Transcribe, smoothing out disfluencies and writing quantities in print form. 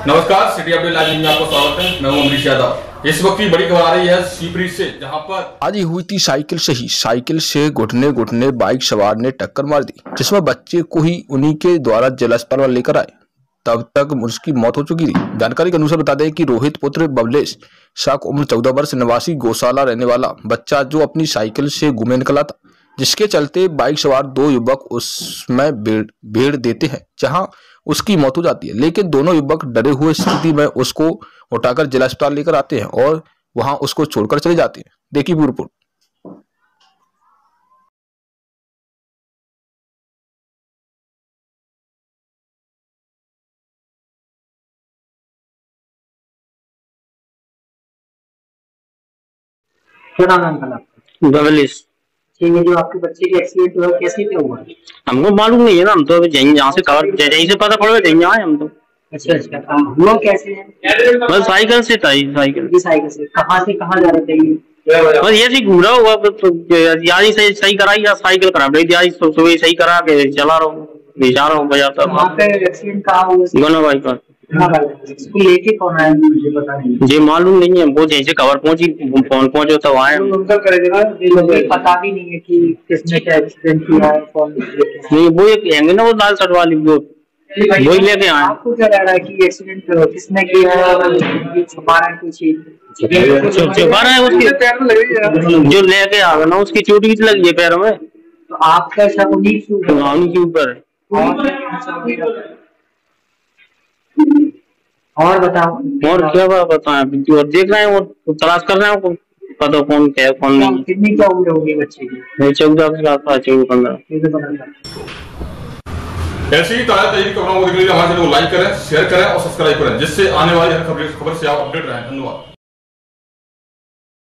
नमस्कार, city update live में आपका स्वागत है। मैं हूं अमरीश यादव। इस वक्त की बड़ी खबर आ रही है शिवपुरी से, जहां पर आज ही हुई थी साइकिल से घुटने घुटने बाइक सवार ने टक्कर मार दी, जिसमें बच्चे को ही उन्हीं के द्वारा जिला अस्पताल लेकर आए। तब तक उसकी मौत हो चुकी थी। जानकारी के अनुसार बता दें कि रोहित पुत्र बबलेश शाक उम्र 14 वर्ष निवासी गौशाला रहने वाला बच्चा जो अपनी साइकिल से घूमे निकला था, जिसके चलते बाइक सवार दो युवक उसमें भेड़ देते हैं, जहां उसकी मौत हो जाती है। लेकिन दोनों युवक डरे हुए स्थिति में उसको उठाकर जिला अस्पताल लेकर आते हैं और वहां उसको छोड़कर चले जाते हैं। देखिए पूरी रिपोर्ट। क्या नाम है अंकल आपका? बबलिस। ठीक है, जो आपके बच्चे के एक्सीडेंट हुआ कैसे क्या हुआ? हमको मालूम नहीं है ना, हम तो अभी यहाँ से खबर यहीं से पता पड़ा यहीं आए हम तो। अच्छा अच्छा, हुआ कैसे है? बस साइकिल से था, साइकिल से कहाँ जा रहे थे ये? बस ये ही घूम रहा हुआ तो यार सही कराई या साइकिल खराब रही थी, सुबह सही करा के चला रहा हूँ, जा रहा हूँ बाजार तक। वहाँ पे एक्सीडेंट कहाँ हुआ? दोनों भाई पर इसको लेके कौन आया मुझे पता नहीं। जी मालूम नहीं है हमको, जैसे खबर पहुंची फोन पहुंचो तब आए। पता भी नहीं है कि किसने क्या एक्सीडेंट किया है, कौन नहीं। वो एक हैंगे ना, वो लाल शर्ट वाली, वही लेके आए। आपको क्या लग रहा है कि एक्सीडेंट किसने किया है? छुपा रहे हैं कुछ, छुपा रहे हैं उसकी जो लेके आ गया ना, उसकी चोट की लगी है पैरों में। तो आपका शक उन्हीं के ऊपर है। और बताओ, और क्या बताएं, देख रहे हैं वो तलाश कर रहे हैं, पता कौन क्या कौन नहीं। कितनी क्या उम्र होगी बच्चे की? 14 के आसपास, 14-15। ऐसी ही ताजा तरीके खबरों को देखने के लिए हमारे चैनल को लाइक करें, शेयर करें और सब्सक्राइब करें, जिससे आने वाली हर खबर से आप अपडेट रहें। धन्यवाद।